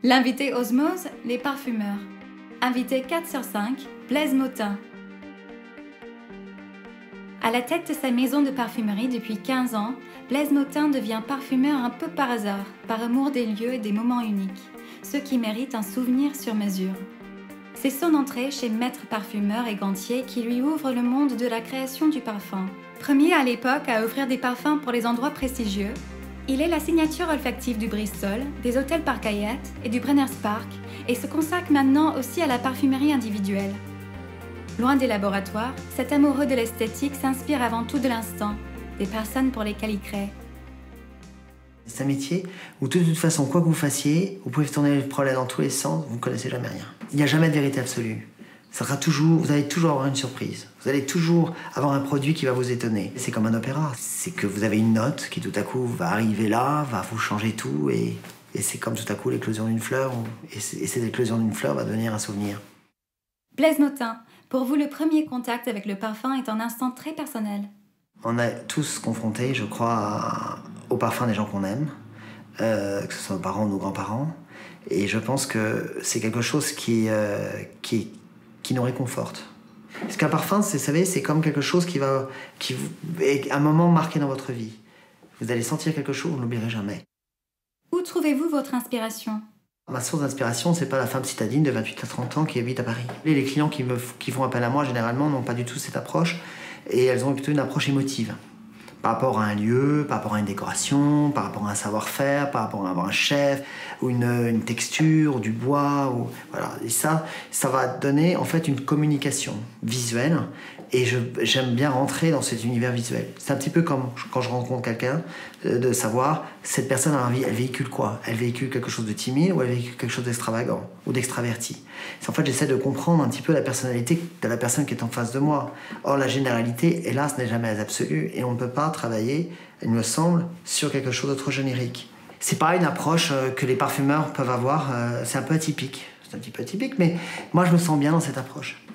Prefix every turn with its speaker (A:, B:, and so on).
A: L'invité Osmose, les parfumeurs. Invité 4 sur 5, Blaise Motin. À la tête de sa maison de parfumerie depuis 15 ans, Blaise Motin devient parfumeur un peu par hasard, par amour des lieux et des moments uniques, ceux qui méritent un souvenir sur mesure. C'est son entrée chez Maître Parfumeur et Gantier qui lui ouvre le monde de la création du parfum. Premier à l'époque à offrir des parfums pour les endroits prestigieux, il est la signature olfactive du Bristol, des hôtels Park Hyatt et du Brenner's Park et se consacre maintenant aussi à la parfumerie individuelle. Loin des laboratoires, cet amoureux de l'esthétique s'inspire avant tout de l'instant, des personnes pour lesquelles il crée.
B: C'est un métier où de toute façon, quoi que vous fassiez, vous pouvez tourner le problème dans tous les sens, vous ne connaissez jamais rien. Il n'y a jamais de vérité absolue. Ça sera toujours, vous allez toujours avoir une surprise. Vous allez toujours avoir un produit qui va vous étonner. C'est comme un opéra. C'est que vous avez une note qui tout à coup va arriver là, va vous changer tout et c'est comme tout à coup l'éclosion d'une fleur et cette éclosion d'une fleur va devenir un souvenir.
A: Blaise Motin, pour vous le premier contact avec le parfum est un instant très personnel.
B: On a tous confronté, je crois, au parfum des gens qu'on aime, que ce soit nos parents ou nos grands-parents. Et je pense que c'est quelque chose qui nous réconforte. Parce qu'un parfum, vous savez, c'est comme quelque chose qui est un moment marqué dans votre vie. Vous allez sentir quelque chose, vous ne l'oublierez jamais.
A: Où trouvez-vous votre inspiration ?
B: Ma source d'inspiration, c'est pas la femme citadine de 28 à 30 ans qui habite à Paris. Les clients qui font appel à moi, généralement, n'ont pas du tout cette approche. Et elles ont plutôt une approche émotive. Par rapport à un lieu, par rapport à une décoration, par rapport à un savoir-faire, par rapport à un chef, ou une texture, ou du bois. Voilà. Et ça va donner en fait une communication visuelle. Et j'aime bien rentrer dans cet univers visuel. C'est un petit peu comme quand je rencontre quelqu'un, de savoir, cette personne, elle véhicule quoi ? Elle véhicule quelque chose de timide ou elle véhicule quelque chose d'extravagant ou d'extraverti. En fait, j'essaie de comprendre un petit peu la personnalité de la personne qui est en face de moi. Or, la généralité, hélas, n'est jamais absolue et on ne peut pas travailler, il me semble, sur quelque chose de trop générique. C'est pas une approche que les parfumeurs peuvent avoir, c'est un peu atypique. C'est un petit peu atypique, mais moi, je me sens bien dans cette approche.